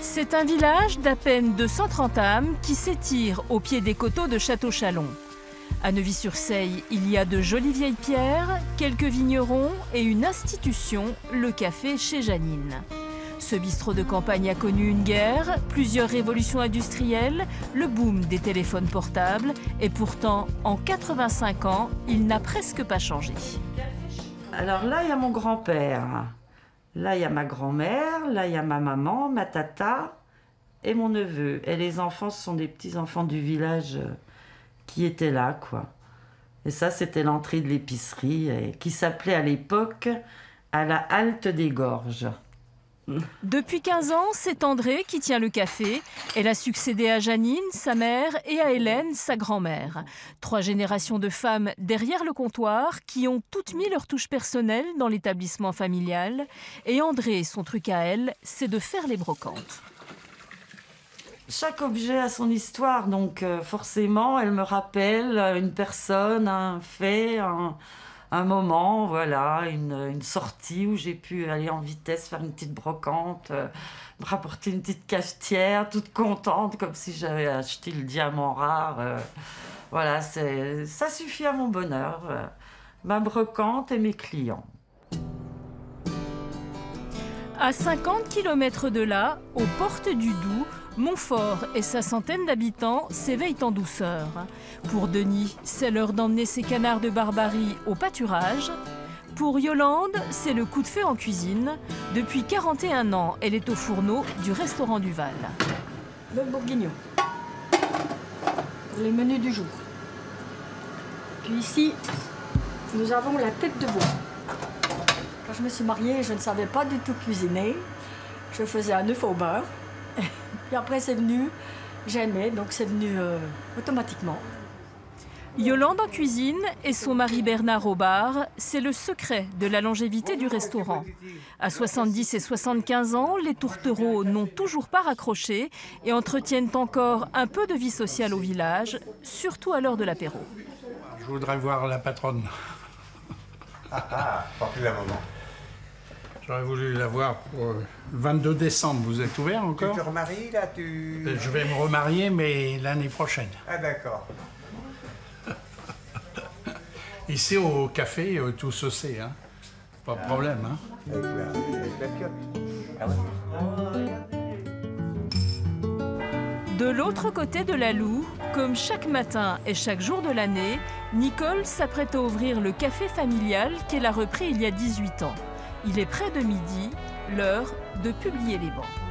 C'est un village d'à peine 230 âmes qui s'étire au pied des coteaux de Château-Chalon. À Neuvy-sur-Seille, il y a de jolies vieilles pierres, quelques vignerons et une institution, le café chez Janine. Ce bistrot de campagne a connu une guerre, plusieurs révolutions industrielles, le boom des téléphones portables et pourtant, en 85 ans, il n'a presque pas changé. Alors là, il y a mon grand-père, là, il y a ma grand-mère, là, il y a ma maman, ma tata et mon neveu. Et les enfants, ce sont des petits-enfants du village qui étaient là, quoi. Et ça, c'était l'entrée de l'épicerie qui s'appelait à l'époque à la halte des Gorges. Depuis 15 ans, c'est André qui tient le café. Elle a succédé à Janine, sa mère, et à Hélène, sa grand-mère. 3 générations de femmes derrière le comptoir qui ont toutes mis leur touche personnelle dans l'établissement familial. Et André, son truc à elle, c'est de faire les brocantes. Chaque objet a son histoire, donc forcément, elle me rappelle une personne, un fait, un moment, voilà, une sortie où j'ai pu aller en vitesse faire une petite brocante, me rapporter une petite cafetière, toute contente, comme si j'avais acheté le diamant rare. Voilà, ça suffit à mon bonheur, ma brocante et mes clients. À 50 km de là, aux portes du Doubs, Montfort et sa centaine d'habitants s'éveillent en douceur. Pour Denis, c'est l'heure d'emmener ses canards de barbarie au pâturage. Pour Yolande, c'est le coup de feu en cuisine. Depuis 41 ans, elle est au fourneau du restaurant du Val. Le bourguignon, les menus du jour. Puis ici, nous avons la tête de veau. Quand je me suis mariée, je ne savais pas du tout cuisiner. Je faisais un œuf au beurre. Puis après, c'est venu, j'aimais, donc c'est venu automatiquement. Yolande en cuisine et son mari Bernard au bar, c'est le secret de la longévité du restaurant. À 70 et 75 ans, les tourtereaux n'ont toujours pas raccroché et entretiennent encore un peu de vie sociale au village, surtout à l'heure de l'apéro. Je voudrais voir la patronne. Pas plus d'un moment. J'aurais voulu la voir pour le 22 décembre. Vous êtes ouvert encore? Tu te remaries, là, Je vais me remarier, mais l'année prochaine. Ah, d'accord. Ici, au café, tout se sait, hein. Pas de problème, hein. Avec la piote. Ah ouais. De l'autre côté de la Loue, comme chaque matin et chaque jour de l'année, Nicole s'apprête à ouvrir le café familial qu'elle a repris il y a 18 ans. Il est près de midi, l'heure de publier les bancs.